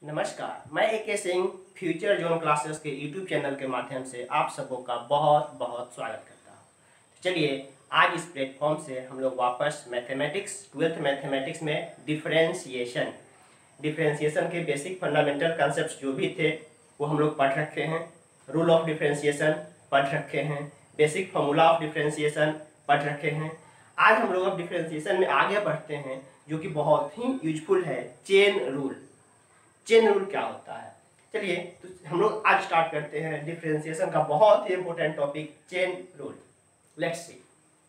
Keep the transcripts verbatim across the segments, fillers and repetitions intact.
नमस्कार, मैं A K Singh future zone classes के यूट्यूब चैनल के माध्यम से आप सबों का बहुत बहुत स्वागत करता हूँ। तो चलिए आज इस प्लेटफॉर्म से हम लोग वापस मैथमेटिक्स ट्वेल्थ मैथमेटिक्स में डिफरेंशिएशन डिफरेंशिएशन के बेसिक फंडामेंटल कॉन्सेप्ट्स जो भी थे वो हम लोग पढ़ रखे हैं। रूल ऑफ डिफरेंशिएशन पढ़ रखे हैं, बेसिक फार्मूला ऑफ डिफरेंशिएशन पढ़ रखे हैं। आज हम लोग अब डिफरेंशिएशन में आगे बढ़ते हैं जो कि बहुत ही यूजफुल है, चेन रूल। चेन रूल क्या होता है, चलिए तो हम लोग आज स्टार्ट करते हैं डिफरेंशिएशन का बहुत ही important topic chain rule. Let's see,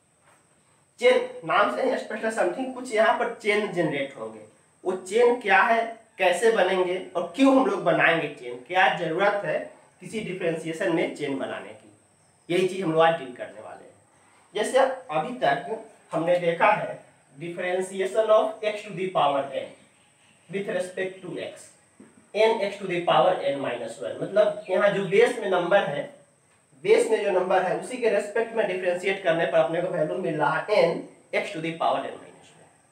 chain नाम से ही स्पष्ट है, समथिंग कुछ यहाँ पर चेन जनरेट होंगे। वो चेन क्या है, कैसे बनेंगे और क्यों हम लोग बनाएंगे चेन, क्या जरूरत है किसी डिफरेंशिएशन में चेन बनाने की, यही चीज हम लोग आज डील करने वाले हैं। जैसे अभी तक हमने देखा है differentiation of x to the power n with respect to x, n x to the power n minus one, मतलब यहाँ जो बेस में नंबर है, बेस में जो नंबर है उसी के रेस्पेक्ट में डिफरेंशिएट करने पर अपने को वैल्यू मिल रहा है n x to the power n minus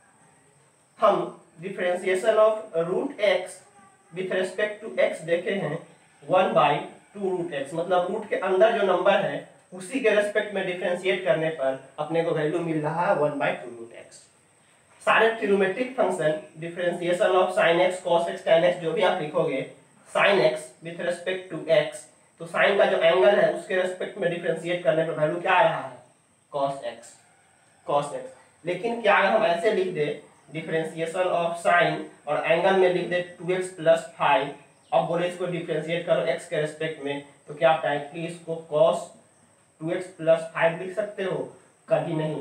one. हम differentiation of root x with respect to x देखे हैं one by two root x, मतलब रूट के अंदर जो नंबर है उसी के रेस्पेक्ट में डिफरेंशिएट करने पर अपने को वैल्यू मिल रहा है one by two root x. सारे trigonometric function differentiation of sin x cos x tan x जो भी आप लिखोगे sin x with respect to x, तो sin का जो एंगल है उसके रेस्पेक्ट में डिफरेंशिएट करने पर वैल्यू क्या आ रहा है cos x cos x। लेकिन क्या अगर हम ऐसे लिख दे डिफरेंशिएशन ऑफ sin और एंगल में लिख दे टू एक्स प्लस फाइव, अब बोले इसको डिफरेंशिएट करो x के रेस्पेक्ट में, तो क्या आप डायरेक्टली इसको cos two x plus five लिख सकते हो? कभी नहीं।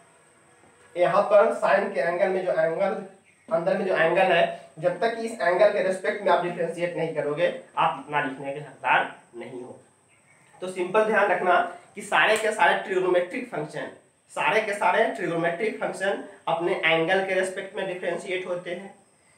यहाँ पर साइन के एंगल में जो एंगल अंदर में जो एंगल है, जब तक इस एंगल के रेस्पेक्ट में आप डिफरेंशिएट नहीं करोगे आप इतना लिखने के हकदार नहीं हो। तो सिंपल ध्यान रखना कि सारे के सारे ट्रिग्नोमेट्रिक फंक्शन सारे के सारे ट्रिग्नोमेट्रिक फंक्शन अपने एंगल के रेस्पेक्ट में डिफरेंशिएट होते हैं।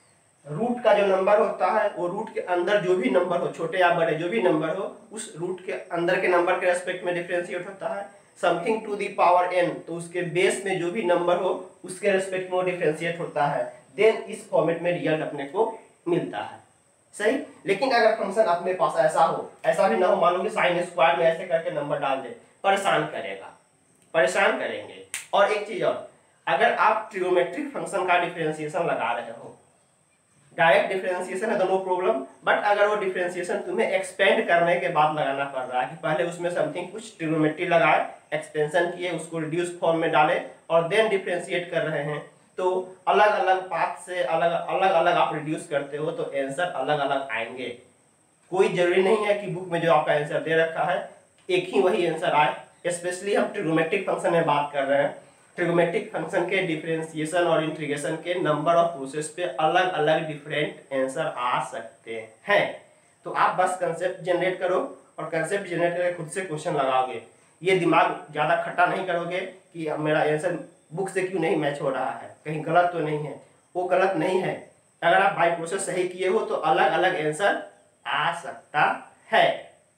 रूट का जो नंबर होता है वो रूट के अंदर जो भी नंबर हो, छोटे या बड़े जो भी नंबर हो, उस रूट के अंदर के नंबर के रेस्पेक्ट में डिफरेंशिएट होता है। Something to the power n, तो उसके बेस में जो भी नंबर हो उसके रेस्पेक्ट में डिफरेंशिएट होता है। देन इस फॉर्मेट में रिजल्ट अपने को मिलता है, सही। लेकिन अगर फंक्शन अपने पास ऐसा हो, ऐसा भी ना हो, मान लो कि साइन स्क्वायर में ऐसे करके नंबर डाल दे, परेशान करेगा, परेशान करेंगे। और एक चीज और, अगर आप ट्रिग्नोमेट्रिक फंक्शन का डिफरेंशिएशन लगा रहे हो, डायरेक्ट डिफरेंशिएशन है तो नो प्रॉब्लम, बट अगर वो डिफरेंशिएशन तुम्हें एक्सपेंड करने के बाद लगाना पड़ रहा है कि पहले उसमें समथिंग कुछ ट्रिग्नोमेट्री लगाए, एक्सपेंशन किए, उसको रिड्यूस फॉर्म में डाले और देन डिफरेंशिएट कर रहे हैं, तो अलग अलग पाथ से अलग अलग अलग आप रिड्यूस करते हो तो आंसर अलग अलग आएंगे। कोई जरूरी नहीं है कि बुक में जो आपका आंसर दे रखा है एक ही वही आंसर आए। स्पेशली हम ट्रिग्नोमेट्रिक फंक्शन में बात कर रहे हैं। ट्रिग्नोमेट्रिक फंक्शन के डिफरेंशिएशन और इंटीग्रेशन के नंबर ऑफ प्रोसेस पे अलग अलग डिफरेंट आंसर आ सकते हैं। तो आप बस कंसेप्ट जनरेट करो और कंसेप्ट जनरेट करके खुद से क्वेश्चन लगाओगे। ये दिमाग ज्यादा खट्टा नहीं करोगे कि मेरा आंसर बुक से क्यों नहीं मैच हो रहा है, कहीं गलत तो नहीं है। वो गलत नहीं है, अगर आप बाय प्रोसेस सही किए हो तो अलग अलग आंसर आ सकता है।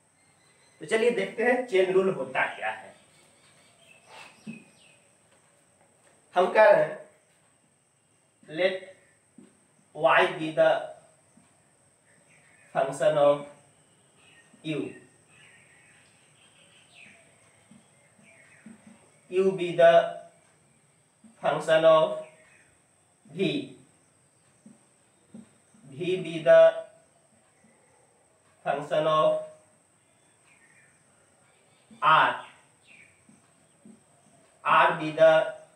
तो चलिए देखते हैं चेन रूल होता क्या है। हम कह रहे हैं let y be the function of u, u be the function of v, v be the function of r, r be the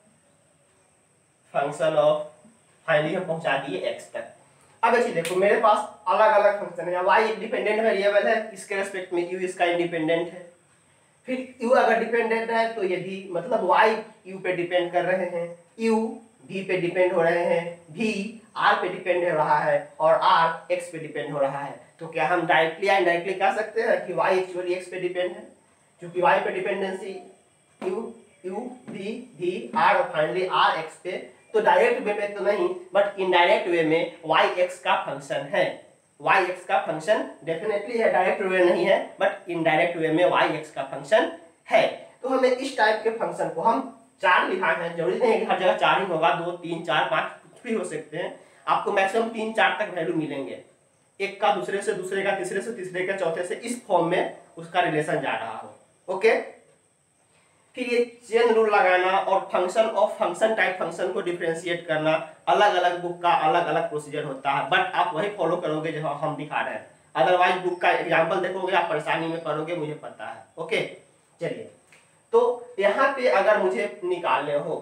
function of, finally हम पहुंचा दिए x तक। अब ऐसे देखो मेरे पास अलग अलग फंक्शन है, y एक डिपेंडेंट वेरिएबल है, इसके रेस्पेक्ट में u इसका इंडिपेंडेंट है। फिर u अगर डिपेंडेंट है तो ये भी, मतलब y u पे डिपेंड कर रहे हैं, u v पे डिपेंड हो रहे हैं, v r पे डिपेंड हो रहा है और r x पे डिपेंड हो रहा है। तो क्या हम डायरेक्टली या इनडायरेक्टली कह सकते हैं कि y एक्चुअली x पे डिपेंड है, क्योंकि y पे dependency u u v v r और फाइनली r x पे। तो डायरेक्ट वे में तो नहीं बट इनडायरेक्ट वे में y x का फंक्शन है, y x का फंक्शन डेफिनेटली है, डायरेक्ट वे नहीं है बट इनडायरेक्ट वे में y x का फंक्शन है। तो हमें इस टाइप के फंक्शन को हम चार लिखा है, जरूरी नहीं है कि हर जगह चार ही होगा, दो तीन चार पांच कुछ भी हो सकते हैं, आपको मैक्सिमम तीन चार तक वैल्यू मिलेंगे। एक का दूसरे से, दूसरे का तीसरे से, तीसरे का चौथे से, इस फॉर्म में उसका रिलेशन जा रहा हो। ओके, फिर ये चेन रूल लगाना और function of function type function को डिफरेंशिएट करना, अलग अलग बुक का अलग अलग प्रोसीजर होता है, बट आप वही फॉलो करोगे जो हम दिखा रहे हैं। अदरवाइज बुक का एग्जांपल देखोगे आप परेशानी में पड़ोगे, मुझे पता है। ओके, चलिए, तो यहाँ पे अगर मुझे निकालने हो,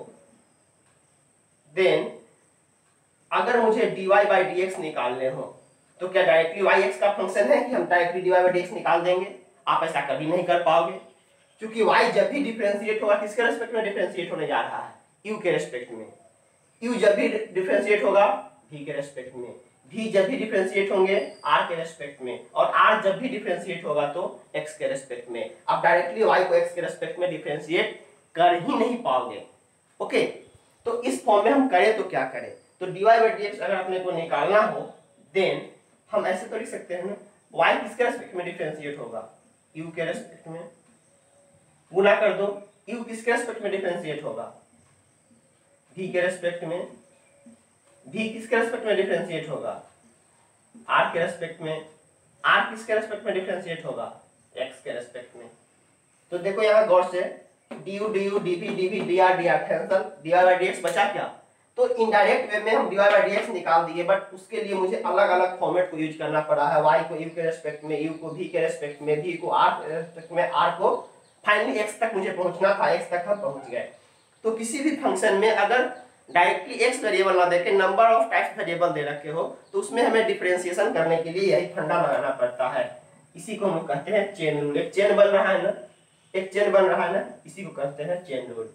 देन अगर मुझे dy बाई डी एक्स निकालने हो, तो क्या डायरेक्टली y x का फंक्शन है कि हम directly dy by d x निकाल देंगे? आप ऐसा कभी नहीं कर पाओगे, क्योंकि y जब भी डिफरेंशिएट होगा किसके रेस्पेक्ट में डिफरेंशिएट होने जा रहा है? u के रेस्पेक्ट में। u जब भी डिफरेंशिएट होगा v के रेस्पेक्ट में, v जब भी डिफरेंशिएट होंगे r के रेस्पेक्ट में, और r जब भी डिफरेंशिएट होगा तो x के रेस्पेक्ट में। आप डायरेक्टली y को x के रेस्पेक्ट में डिफरेंशिएट कर ही नहीं पाओगे। ओके, तो इस फॉर्म में हम करें तो क्या करें? तो dy बाई डी एक्स अगर अपने को निकालना हो, देन हम ऐसे तो लिख सकते हैं ना, y किसके रेस्पेक्ट में डिफरेंशिएट होगा? u के रेस्पेक्ट में। गुना कर दो, u किसके रेस्पेक्ट में डिफरेंशिएट होगा? v के रेस्पेक्ट में। v किसके रेस्पेक्ट में डिफरेंशिएट होगा? r के रेस्पेक्ट में। r किसके रेस्पेक्ट में डिफरेंशिएट होगा? x के रेस्पेक्ट में। तो देखो यहाँ गौर से, du du dv dv dr dr cancel, dy by d x बचा क्या? तो इनडायरेक्ट वे में हम dy बाई डी एक्स निकाल दिए, बट उसके लिए मुझे अलग अलग फॉर्मेट को यूज करना पड़ा है। y को u के रेस्पेक्ट में, u को v के रेस्पेक्ट में, v को r के रेस्पेक्ट में, r को फाइनली x तक मुझे पहुंचना था, x तक हम पहुंच गए। तो किसी भी फंक्शन में अगर डायरेक्टली x वेरिएबल ना देके नंबर ऑफ टाइप्स वेरिएबल दे रखे हो, तो उसमें हमें डिफरेंशिएशन करने के लिए यही फंडा लगाना पड़ता है। इसी को हम कहते हैं चेन रूल। एक चेन बन रहा है ना, एक चेन बन रहा है ना, इसी को कहते हैं chain rule.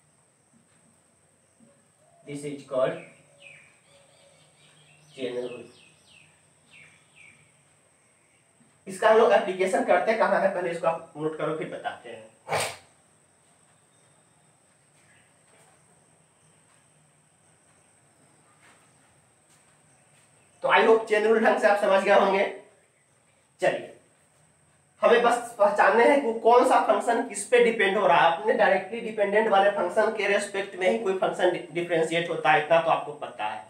This is called chain rule. इसका हम लोग एप्लीकेशन करते कहाँ है, पहले इसको आप नोट करो फिर बताते हैं। तो आई होप चेन रूल ढंग से आप समझ गए होंगे। चलिए, हमें बस पहचानने हैं कि कौन सा फंक्शन किस पे डिपेंड हो रहा है। अपने डायरेक्टली डिपेंडेंट वाले फंक्शन के रेस्पेक्ट में ही कोई फंक्शन डिफरेंशिएट होता है, इतना तो आपको पता है।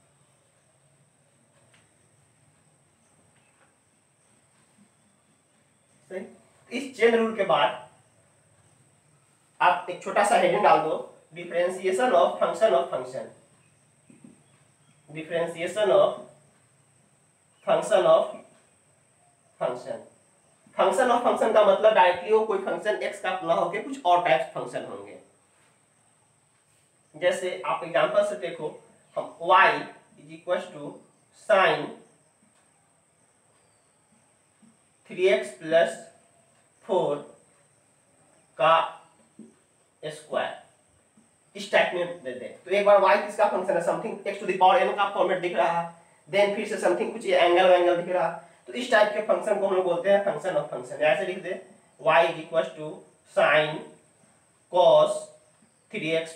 इस चेन रूल के बाद आप एक छोटा सा हेडिंग डाल दो, differentiation of function of function. Differentiation of function of function. Function of function का मतलब डायरेक्टली वो कोई फंक्शन x का ना होके कुछ और टाइप फंक्शन होंगे। जैसे आप एग्जांपल से देखो, हम y is equal to sine three x plus four का स्क्वायर, इस टाइप में दे दे। तो एक बार y किसका फंक्शन है? Something x to the power n का फॉर्मेट दिख रहा है, देन फिर से समथिंग कुछ एंगल वैंगल दिख रहा है। तो इस टाइप के फंक्शन को हम लोग बोलते हैं फंक्शन ऑफ फंक्शन। ऐसे लिख दे, y is equal to sine cos three x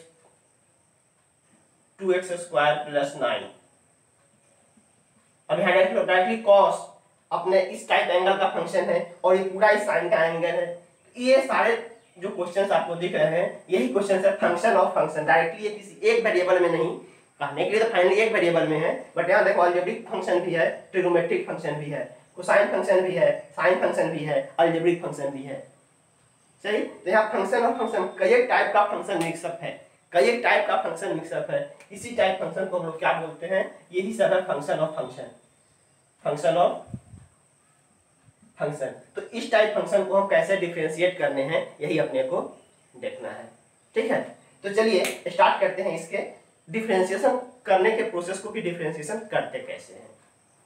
two x square plus nine. अब यहाँ डायरेक्टली कॉस अपने इस टाइप एंगल का फंक्शन है और ये पूरा इस साइन का एंगल है। ये सारे जो क्वेश्चंस आपको दिख रहे हैं यही क्वेश्चंस है फंक्शन ऑफ फंक्शन। डायरेक्टली ये किसी एक वेरिएबल में नहीं, कहने के लिए तो फाइनली एक वेरिएबल में है, बट यहाँ देखो अलजेब्रिक फंक्शन भी है, ट्रिग्नोमेट्रिक फंक्शन भी है, कोसाइन फंक्शन भी है, साइन फंक्शन भी है, अलजेब्रिक फंक्शन भी है। सही, तो यहाँ फंक्शन ऑफ फंक्शन कई टाइप का फंक्शन मिक्सअप है, कई टाइप का फंक्शन मिक्सअप है। इसी टाइप फंक्शन को हम लोग क्या बोलते हैं? यही सब है function of function. Function of function. तो इस टाइप फंक्शन को हम कैसे डिफरेंशिएट करने हैं यही अपने को देखना है। ठीक है, तो चलिए स्टार्ट करते हैं इसके डिफरेंशिएशन करने के प्रोसेस को कि डिफरेंशिएशन करते कैसे हैं।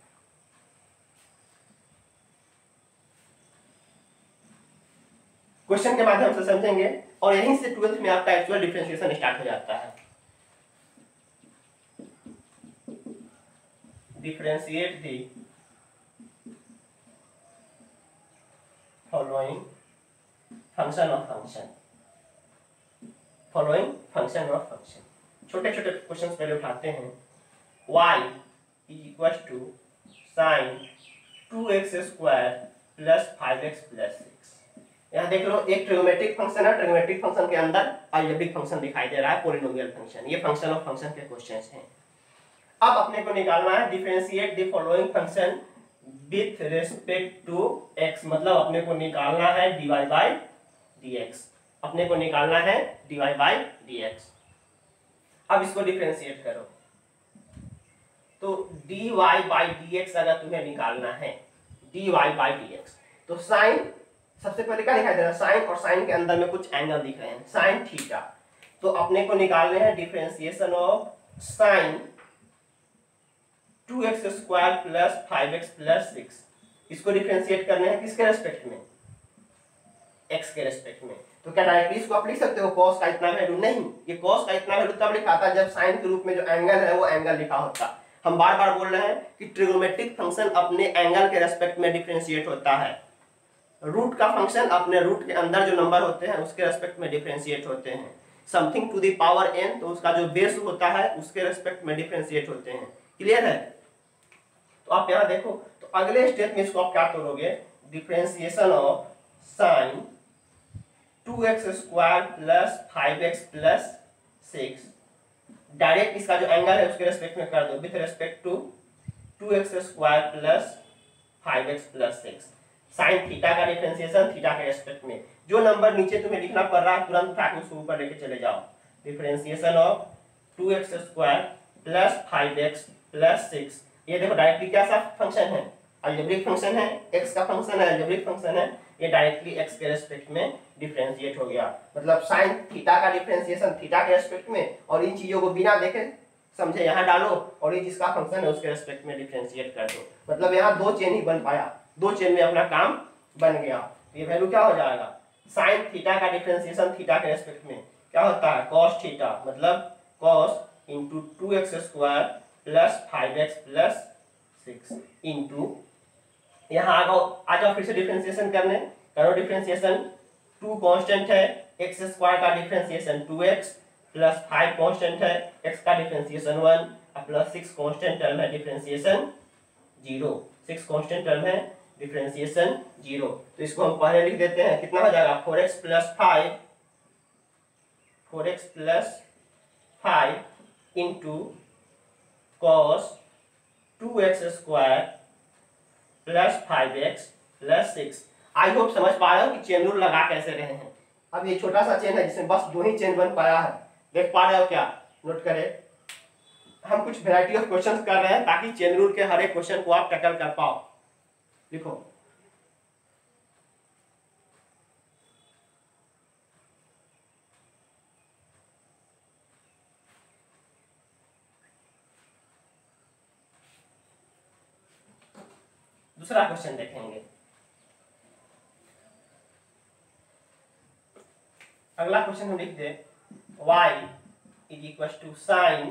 क्वेश्चन के माध्यम से समझेंगे और यहीं से ट्वेल्थ में आपका एक्चुअल डिफरेंशिएशन स्टार्ट हो जाता है। Differentiate the following function of function, following function of function। छोटे छोटे क्वेश्चंस पहले उठाते हैं। y is equal to sin two x square plus five x plus six. यहाँ देख लो एक ट्रिग्नोमेट्रिक फंक्शन है, ट्रिग्नोमेट्रिक फंक्शन के अंदर अलजेब्रिक फंक्शन दिखाई दे रहा है, पॉलिनोमियल फंक्शन। ये फंक्शन ऑफ फंक्शन के क्वेश्चंस हैं। अब अपने को निकालना है differentiate the following function with respect to x, मतलब अपने को निकालना है dy बाई डी एक्स, अपने को निकालना है dy बाई डी एक्स। अब इसको डिफरेंशिएट करो, तो dy बाई डी एक्स अगर तुम्हें निकालना है, dy बाई डी एक्स, तो साइन सबसे पहले क्या दिखाई दे रहा है, साइन, और साइन के अंदर में कुछ एंगल दिख रहे हैं, साइन थीटा। तो अपने को निकालने हैं differentiation of sine two x square plus five x plus six. इसको डिफरेंशिएट करने हैं किसके रेस्पेक्ट में, एक्स के रेस्पेक्ट में। तो क्या डायरेक्टली इसको आप लिख सकते हो कॉस का इतना वैल्यू, नहीं, ये कॉस का इतना वैल्यू तब लिखा था जब साइन के रूप में जो एंगल है वो एंगल लिखा होता। हम बार बार बोल रहे हैं कि ट्रिगोनोमेट्रिक फंक्शन अपने एंगल के रेस्पेक्ट में डिफरेंशिएट होता है, रूट का फंक्शन अपने रूट के अंदर जो नंबर होते हैं उसके रेस्पेक्ट में डिफरेंशिएट होते हैं। Something to the power n, तो उसका जो बेस होता है उसके रेस्पेक्ट में डिफरेंशिएट होते हैं। क्लियर है? तो आप यहाँ देखो, तो अगले स्टेप में इसको आप क्या करोगे, differentiation of sine two x square plus five x plus six, direct इसका जो एंगल है उसके रेस्पेक्ट में कर दो, with respect to two x square plus five x plus six. Sine theta का डिफरेंशिएशन थीटा के रेस्पेक्ट में, जो नंबर नीचे तुम्हें लिखना पड़ रहा है तुरंत उठा के उसको ऊपर लेके चले जाओ। Differentiation of two x square plus five x plus six, ये देखो डायरेक्टली क्या सा फंक्शन है, अलजेब्रिक फंक्शन है, x का फंक्शन है, अलजेब्रिक फंक्शन है, ये डायरेक्टली x के रेस्पेक्ट में डिफरेंशिएट हो गया। मतलब साइन थीटा का डिफरेंशिएशन थीटा के रेस्पेक्ट में, और इन चीजों को बिना देखे समझे यहाँ डालो, और ये जिसका फंक्शन है उसके रेस्पेक्ट में डिफरेंशिएट कर दो। मतलब यहाँ दो चेन ही बन पाया, दो चेन में अपना काम बन गया। ये वैल्यू क्या हो जाएगा, साइन थीटा का डिफरेंशिएशन थीटा के रेस्पेक्ट में क्या होता है, कॉस थीटा, मतलब cos into two x square plus five x plus six into, यहाँ आ जाओ आ जाओ फिर से डिफरेंशिएशन करने, करो डिफरेंशिएशन, टू कांस्टेंट है, एक्स स्क्वायर का differentiation two x plus five constant है, एक्स का differentiation one plus six constant term है differentiation zero, six constant term है डिफरेंशिएशन जीरो। तो इसको हम पहले लिख देते हैं, कितना हो जाएगा, four x plus five, four x plus five into cos two x square plus five x plus six. I hope समझ पा रहे हो कि चेन रूल लगा कैसे रहे हैं। अब ये छोटा सा चेन है जिसमें बस दो ही चेन बन पाया है, देख पा रहे हो क्या, नोट करें। हम कुछ वैरायटी ऑफ क्वेश्चंस कर रहे हैं ताकि चेन रूल के हर एक क्वेश्चन को आप टैकल कर पाओ। लिखो, दूसरा क्वेश्चन देखेंगे। अगला क्वेश्चन हम लिख दे, y is equal to sine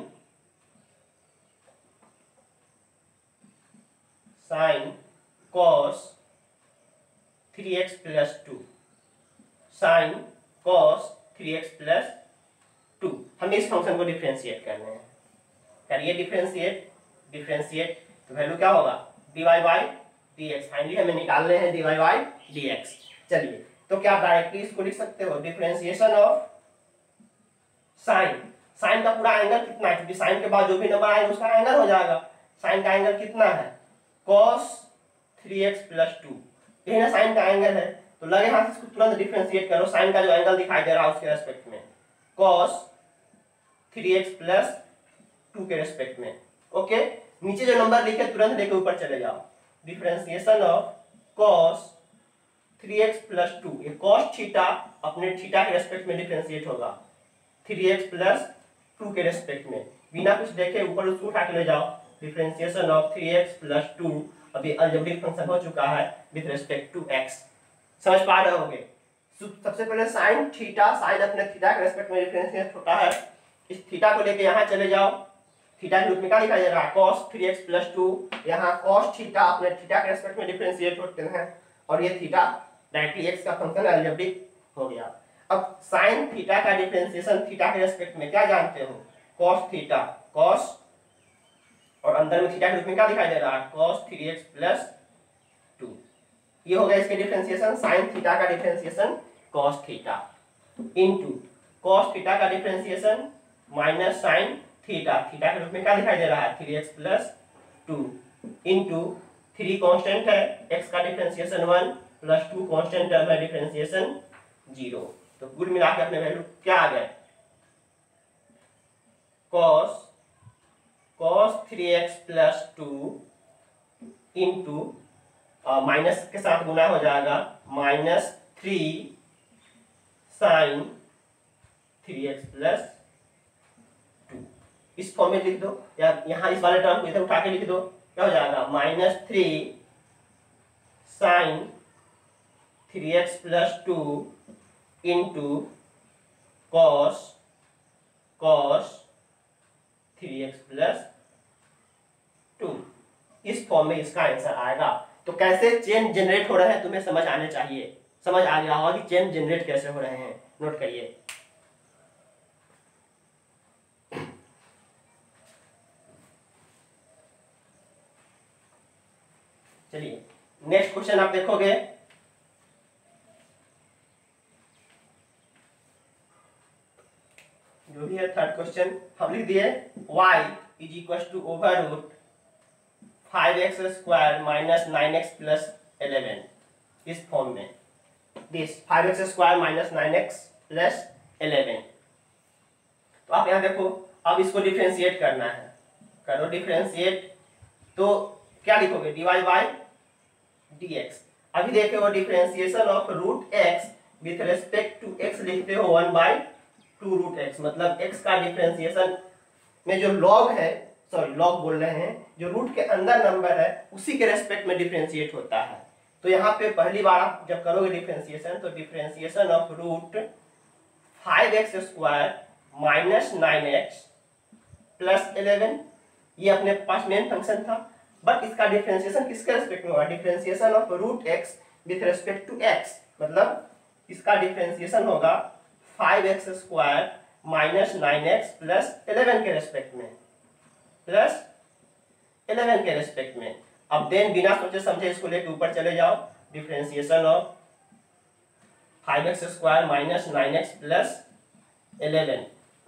sine cos three x plus two, sine cos three x plus two. हमें इस फंक्शन को डिफरेंशिएट करने हैं, करिए डिफरेंशिएट, डिफरेंशिएट तो वैल्यू क्या होगा, dy by d x, finally हमें निकालने हैं dy बाई डी एक्स। चलिए, तो क्या आप डायरेक्टली इसको लिख सकते हो, डिफरेंशिएशन ऑफ साइन, साइन का पूरा एंगल कितना है, क्योंकि साइन के बाद जो भी नंबर आएगा उसका एंगल हो जाएगा, साइन का एंगल कितना है, cos three x plus two, यही ना साइन का एंगल है। तो लगे हाथ इसको तुरंत डिफरेंशिएट करो, साइन का जो एंगल दिखाई दे रहा है उसके रेस्पेक्ट में, cos three x plus two के रेस्पेक्ट में। ओके, नीचे जो नंबर लिखे तुरंत लेके ऊपर चले जाओ, differentiation of cos three x plus two, ये cos थीटा अपने थीटा के रेस्पेक्ट में डिफरेंशिएट होगा थ्री एक्स प्लस टू के रेस्पेक्ट में, बिना कुछ देखे ऊपर उसको उठा के ले जाओ, differentiation of three x plus two, अभी अलजेब्रिक फंक्शन हो चुका है विद रिस्पेक्ट टू x। समझ पा रहे होंगे। सबसे पहले साइन थीटा, साइन अपने थीटा के रेस्पेक्ट में डिफरेंशिएट होता है, इस थीटा को लेके यहाँ चले जाओ, थीटा के रूप में क्या लिखा जा रहा है, cos three x plus two, यहाँ cos थीटा अपने थीटा के रेस्पेक्ट में डिफरेंशिएट होते हैं, और ये थीटा डायरेक्टली x का फंक्शन अलजेब्रिक हो गया। अब साइन थीटा का डिफरेंशिएशन थीटा के रेस्पेक्ट में क्या जानते हो, cos थीटा, cos और अंदर में थीटा के रूप में क्या दिखाई दे रहा है, cos three x plus two, ये हो गया इसके डिफरेंशिएशन, साइन थीटा का differentiation cos theta into cos theta का differentiation minus sine theta, theta के रूप में क्या दिखाई दे रहा है, three x plus two into three constant है, एक्स का differentiation one, plus two constant term है, डिफरेंशिएशन जीरो। तो कुल मिला के अपने वैल्यू क्या आ गए, cos cos three x plus two into minus के साथ गुना हो जाएगा minus three sine three x plus two. इस फॉर्म में लिख दो या यहाँ इस वाले टर्म को इधर उठा के लिख दो, क्या हो जाएगा minus three sine three x plus two into cos cos three x plus two. इस फॉर्म में इसका आंसर आएगा। तो कैसे चेन जनरेट हो रहे हैं तुम्हें समझ आने चाहिए, समझ आ गया होगा कि चेन जनरेट कैसे हो रहे हैं, नोट करिए। चलिए नेक्स्ट क्वेश्चन आप देखोगे, जो भी है थर्ड क्वेश्चन हम लिख दिए y is equal to over root five x square minus nine x plus eleven. इस फॉर्म में this five x square minus nine x plus eleven. तो आप यहाँ देखो, अब इसको डिफरेंशिएट करना है, करो डिफरेंशिएट। तो क्या लिखोगे, d y by d x. अभी देखो वो differentiation of root x with respect to x लिखते हो one by two root x, मतलब एक्स का डिफरेंशिएशन में जो लॉग है, सॉरी लॉग बोल रहे हैं, जो रूट के अंदर नंबर है उसी के रेस्पेक्ट में डिफरेंशिएट होता है। तो यहाँ पे पहली बार आप जब करोगे डिफरेंशिएशन, तो differentiation of root five x square minus nine x plus eleven, ये अपने पास मेन फंक्शन था, बट इसका डिफरेंशिएशन किसके रेस्पेक्ट में होगा, differentiation of root x with respect to x, मतलब इसका डिफरेंशिएशन होगा five x square minus nine x plus eleven के रेस्पेक्ट में, प्लस इलेवन के रेस्पेक्ट में। अब देन बिना सोचे समझे इसको लेके ऊपर चले जाओ, differentiation of five x square minus nine x plus eleven,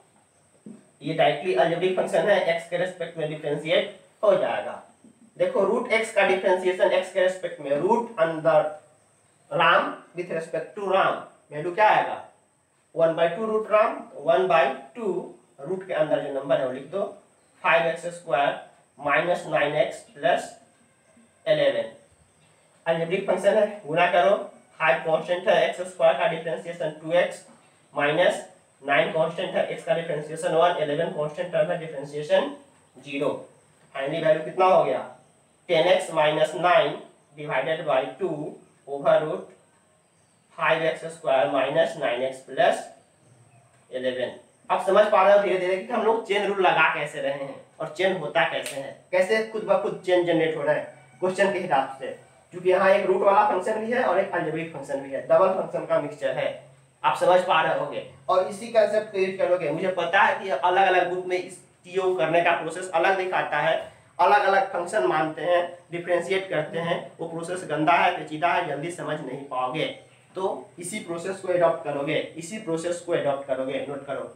ये डायरेक्टली अलजेब्रिक फंक्शन है, एक्स के रेस्पेक्ट में डिफरेंशिएट हो जाएगा। देखो रूट एक्स का डिफरेंशिएशन एक्स के रेस्पेक्ट में, रूट अंदर Ram with respect to Ram, value क्या आएगा one by two root Ram, one by two root के अंदर जो नंबर है वो लिख दो, five x square minus nine x plus eleven. Algebraic function है, गुना करो, फाइव कांस्टेंट है, एक्स स्क्वायर का differentiation two x minus nine constant है, एक्स का differentiation one, eleven constant term है, डिफरेंशिएशन जीरो। फाइनली वैल्यू कितना हो गया, ten x minus nine divided by two over root five x square minus nine x plus eleven. अब समझ पा रहे हो धीरे धीरे कि हम लोग चेन रूल लगा कैसे रहे हैं और चेन होता कैसे है, कैसे खुद ब खुद चेन जनरेट हो रहा है क्वेश्चन के हिसाब से, क्योंकि यहाँ एक रूट वाला फंक्शन भी है और एक अलजेब्रिक फंक्शन भी है, डबल फंक्शन का मिक्सचर है। आप समझ पा रहे होगे और इसी कंसेप्ट को यूज करोगे। मुझे पता है कि अलग अलग ग्रुप में इस चीजों करने का प्रोसेस अलग दिखाता है, अलग अलग फंक्शन मानते हैं, डिफरेंशिएट करते हैं, वो प्रोसेस गंदा है, पेचीदा है, जल्दी समझ नहीं पाओगे। तो इसी प्रोसेस को एडॉप्ट करोगे, इसी प्रोसेस को एडॉप्ट करोगे, नोट करो।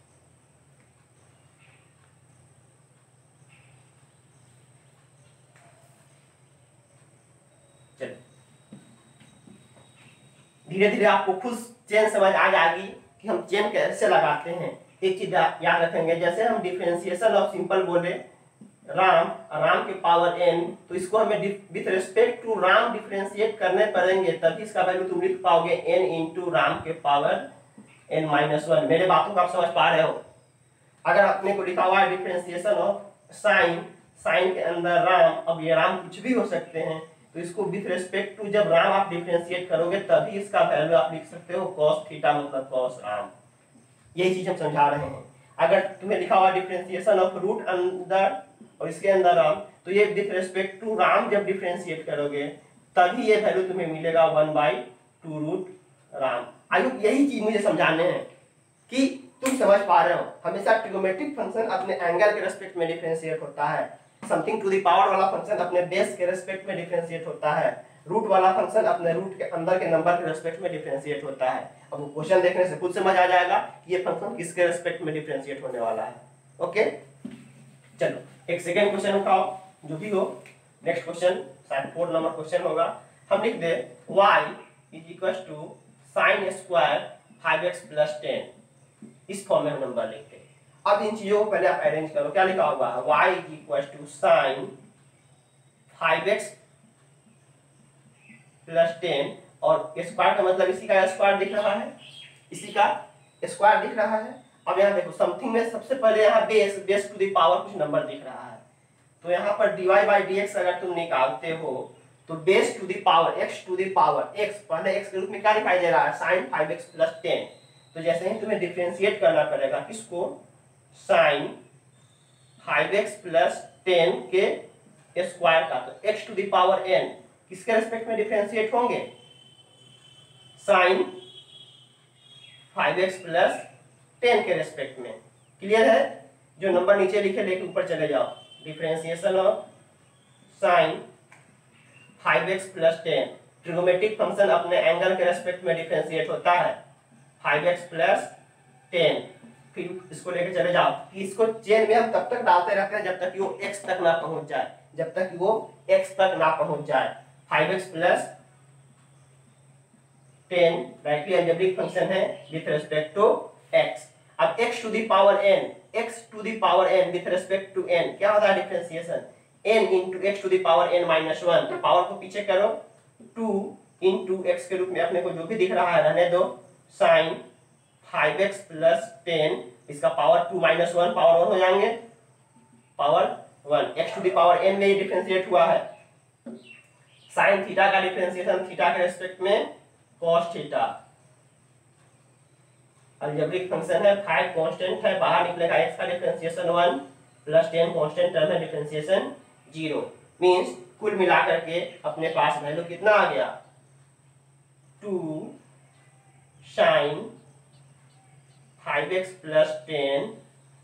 चलो धीरे धीरे आपको खुद चेन समझ आ जाएगी कि हम चेन कैसे लगाते हैं। एक चीज याद रखेंगे, जैसे हम डिफरेंशिएशन ऑफ सिंपल बोले राम, राम के पावर एन, तो इसको हमें with respect to Ram differentiate करने पड़ेंगे, तभी इसका वैल्यू तुम लिख पाओगे एन इंटू राम के पावर एन माइनस वन। मेरे बातों को आप समझ पा रहे हो। अगर अपने को लिखा हुआ है डिफरेंशिएशन ऑफ साइन, साइन के अंदर राम, अब ये राम कुछ भी हो सकते हैं, तो इसको विथ रिस्पेक्ट टू जब राम आप डिफरेंशिएट करोगे तभी इसका वैल्यू आप लिख सकते हो कॉस थीटा, मतलब कॉस राम। यही चीज हम समझा रहे हैं। अगर तुम्हें लिखा हुआ डिफरेंशिएशन ऑफ रूट अंदर और इसके अंदर राम, तो ये विथ रिस्पेक्ट टू राम जब डिफरेंशिएट करोगे तभी ये वैल्यू तुम्हें मिलेगा one by two root Ram. I hope यही चीज मुझे समझाने हैं कि तुम समझ पा रहे हो। हमेशा ट्रिगोमेट्रिक फंक्शन अपने एंगल के रेस्पेक्ट में डिफरेंशिएट होता है, समथिंग टू द पावर वाला फंक्शन अपने बेस के रेस्पेक्ट में डिफरेंशिएट होता है, रूट वाला फंक्शन अपने रूट के अंदर के नंबर के रेस्पेक्ट में डिफरेंशिएट होता है। अब वो क्वेश्चन देखने से खुद समझ आ जाएगा कि ये फंक्शन किसके रेस्पेक्ट में डिफरेंशिएट होने वाला है। ओके चलो एक सेकेंड क्वेश्चन उठाओ, जो भी हो नेक्स्ट क्वेश्चन शायद फोर नंबर क्वेश्चन होगा। हम लिख दे y is equal to sine square five x plus ten, इस फॉर्म में हम नंबर लिखते हैं। अब इन चीजों को पहले आप अरेंज करो। क्या लिखा हुआ है, y is equal to sine five x plus ten, और स्क्वायर का मतलब इसी का स्क्वायर दिख रहा है, इसी का स्क्वायर दिख रहा है। अब यहाँ देखो समथिंग में सबसे पहले यहाँ base base to the power कुछ नंबर दिख रहा है, तो यहाँ पर dy बाई डी एक्स अगर तुम निकालते हो तो base to the power x to the power x, पहले x के रूप में क्या दिखाई दे रहा है, sine five x plus ten. तो जैसे ही तुम्हें डिफरेंशिएट करना पड़ेगा किसको, sine five x plus ten के स्क्वायर का, तो x to the power n किसके रेस्पेक्ट में डिफरेंशिएट होंगे, sine five x plus ten के रेस्पेक्ट में। क्लियर है, जो नंबर नीचे लिखे लेके ऊपर चले जाओ। Differentiation of sine five x plus ten, trigonometric function अपने एंगल के रेस्पेक्ट में डिफरेंशिएट होता है, फाइव एक्स प्लस टेन। फिर इसको लेके चले जाओ, इसको चेन में हम तब तक डालते रहते हैं जब तक कि वो x तक ना पहुंच जाए, जब तक कि वो x तक ना पहुंच जाए। Five x plus ten rightly algebraic function है विथ रिस्पेक्ट टू x। अब x to the power n, x to the power n with respect to n क्या होता है differentiation, n into x to the power n minus one. तो power को पीछे करो, to into x के रूप में अपने को जो भी दिख रहा है रहने दो, sine five x plus ten, इसका power two minus one, power one हो जाएंगे, power one. x to the power n में ही डिफरेंशिएट हुआ है। साइन थीटा का डिफरेंशिएशन थीटा के रेस्पेक्ट में cos थीटा, अलजेब्रिक फंक्शन है, फाइव कांस्टेंट है, बाहर निकलेगा x का differentiation one plus ten constant term है, डिफरेंशिएशन जीरो। मींस कुल मिलाकर के अपने पास वैल्यू कितना आ गया, to sine five x plus ten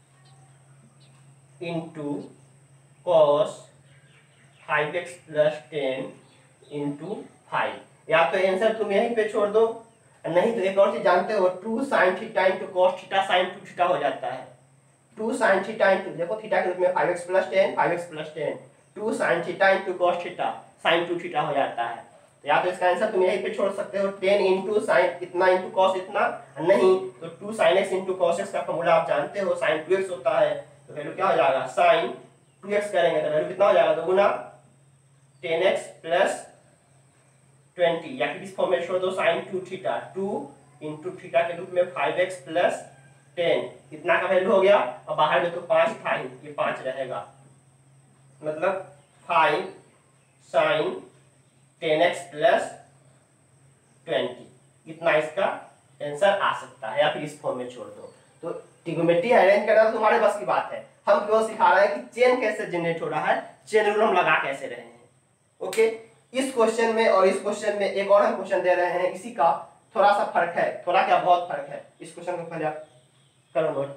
into cos five x plus ten into five. या तो आंसर तुम यहीं पे छोड़ दो, नहीं तो एक और चीज जानते हो, two sine theta into cos theta sine two theta हो जाता है। टू साइन थीटा इंटू, देखो थीटा के रूप में five x plus ten, five x plus ten, two sine theta into cos theta sine two theta हो जाता है। तो या तो इसका आंसर तुम यहीं पे छोड़ सकते हो, टेन इंटू साइन इतना इंटू कॉस इतना, नहीं तो two sine x into cos x का फॉर्मूला आप जानते हो, साइन टू एक्स होता है, तो वैल्यू क्या हो जाएगा, साइन टू एक्स करेंगे तो वैल्यू कितना हो जाएगा, दोगुना टेन एक्स प्लस ट्वेंटी, या फिर इस फॉर्म में छोड़ दो, sine two theta, two into theta के रूप में फाइव एक्स प्लस टेन, इतना का वैल्यू हो गया। और बाहर में तो पांच था, ये पांच रहेगा, मतलब five sine ten x plus twenty, इतना इसका आंसर आ सकता है, या फिर इस फॉर्म में छोड़ दो। तो ट्रिगोनोमेट्री अरेंज करना तो तुम्हारे बस की बात है, हम केवल सिखा रहे हैं कि चेन कैसे जनरेट हो रहा है, चेन रूल हम लगा कैसे रहे हैं। ओके, इस क्वेश्चन में और इस क्वेश्चन में एक और हम क्वेश्चन दे रहे हैं, इसी का थोड़ा सा फर्क है, थोड़ा क्या बहुत फर्क है। इस क्वेश्चन को पहले आप करो नोट।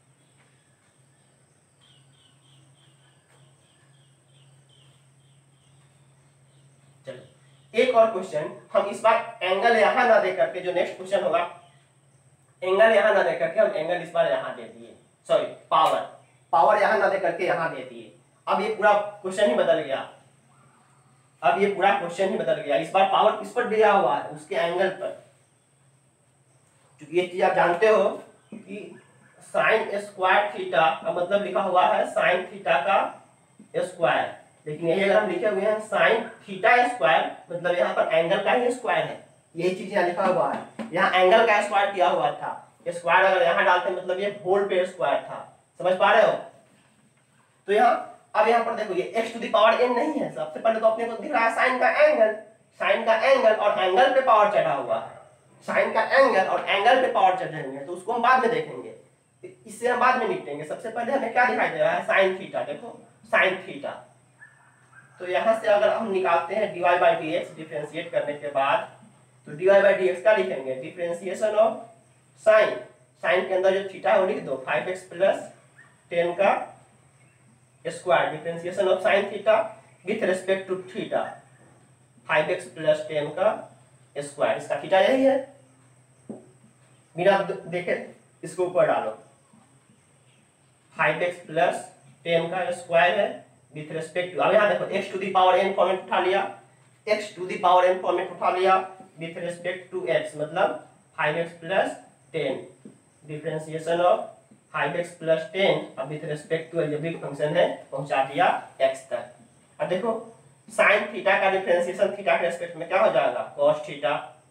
चलो एक और क्वेश्चन, हम इस बार एंगल यहां ना दे करके, जो नेक्स्ट क्वेश्चन होगा एंगल यहां ना दे करके हम एंगल इस बार यहां दे दिए, सॉरी पावर पावर यहां ना दे करके यहां दे दिए। अब ये पूरा क्वेश्चन ही बदल गया, अब ये पूरा क्वेश्चन ही बदल गया। इस बार पावर किस पर दिया हुआ है, उसके एंगल पर। क्योंकि ये चीज आप जानते हो कि साइन स्क्वायर थीटा का मतलब लिखा हुआ है साइन थीटा का स्क्वायर, लेकिन यही अगर हम लिखे हुए हैं साइन थीटा स्क्वायर, मतलब यहाँ पर एंगल का ही स्क्वायर है, यही चीज यहाँ लिखा हुआ है। यहाँ एंगल का स्क्वायर किया हुआ था, स्क्वायर अगर यहाँ डालते मतलब ये होल पे स्क्वायर था, समझ पा रहे हो। तो यहाँ अब यहाँ पर देखो ये x to the power n नहीं है, सबसे पहले तो अपने को दिख रहा है साइन का एंगल, साइन का एंगल और एंगल पे पावर चढ़ा हुआ है, साइन का एंगल और एंगल पे पावर चढ़े हुए हैं, तो उसको हम बाद में देखेंगे, इससे हम बाद में निपटेंगे। सबसे पहले हमें क्या दिखाई दे रहा है, साइन थीटा, देखो साइन थीटा। तो यहाँ से अगर हम निकालते हैं dy by d x differentiate करने के बाद, तो dy बाई डी एक्स क्या लिखेंगे, डिफरेंशिएशन ऑफ साइन, साइन के अंदर जो थीटा है वो लिख दो, फाइव एक्स प्लस टेन का square, differentiation of sine theta with respect to theta, five x plus ten का स्क्वायर, इसका थीटा यही है, बिना देखे इसको ऊपर डालो, फाइव एक्स प्लस टेन का स्क्वायर है विथ रेस्पेक्ट टू, अब यहाँ देखो x to the power n format उठा लिया, x to the power n format उठा लिया विथ रेस्पेक्ट टू x, मतलब five x plus ten, differentiation of five x plus ten अब with respect to algebraic function है, पहुंचा दिया x तक। अब देखो साइन थीटा का डिफरेंशिएशन थीटा के रेस्पेक्ट में क्या हो जाएगा, cos theta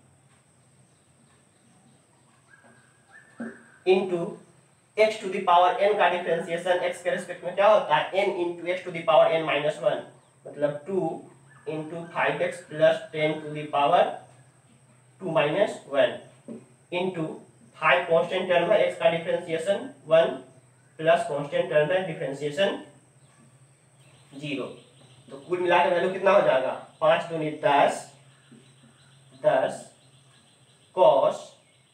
into x to the power n का डिफरेंशिएशन x के रेस्पेक्ट में क्या होता है, n into x to the power n minus one, मतलब two into five x plus ten to the power two minus one into five constant term है x का differentiation one plus constant term है differentiation zero, तो कुल मिलाकर value कितना हो जाएगा, पांच दूनी दस, दस cos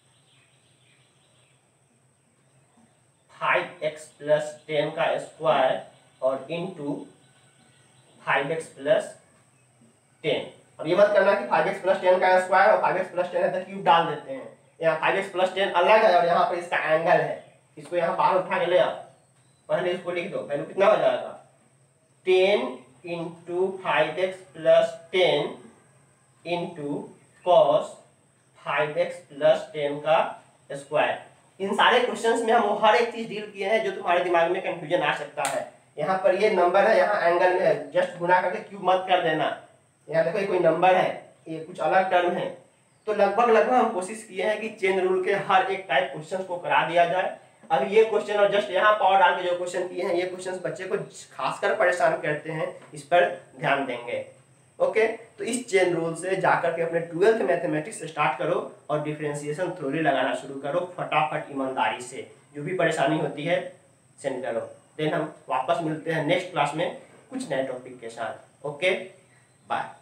five x plus ten का स्क्वायर और into five x plus ten. अब ये मत करना कि फाइव एक्स प्लस टेन का स्क्वायर और फाइव एक्स प्लस टेन है तो क्यूब डाल देते हैं, यहाँ फाइव एक्स प्लस टेन अलग है और यहाँ पर इसका एंगल है, इसको यहाँ बाहर उठा के ले आओ, पहले इसको लिख दो, वैल्यू कितना हो जाएगा, ten into five x plus ten into cos five x plus ten का स्क्वायर। इन सारे क्वेश्चंस में हम हर एक चीज डील किए हैं जो तुम्हारे दिमाग में कंफ्यूजन आ सकता है। यहाँ पर ये नंबर है, यहाँ एंगल में है, जस्ट गुना करके क्यूब मत कर देना। यहाँ देखो ये कोई नंबर है, ये कुछ अलग टर्म है, तो लगभग लगभग हम कोशिश किए हैं कि चेन रूल के हर एक टाइप क्वेश्चंस को करा दिया जाए। अब ये क्वेश्चन और जस्ट यहाँ पावर डाल के जो क्वेश्चन किए हैं, ये क्वेश्चंस बच्चे को खासकर परेशान करते हैं, इस पर ध्यान देंगे। ओके, तो इस चेन रूल से जाकर के अपने ट्वेल्थ मैथमेटिक्स स्टार्ट करो और डिफरेंशिएशन थ्योरी लगाना शुरू करो फटाफट ईमानदारी से, जो भी परेशानी होती है सेंड करो। देन हम वापस मिलते हैं नेक्स्ट क्लास में कुछ नए टॉपिक के साथ। Okay bye.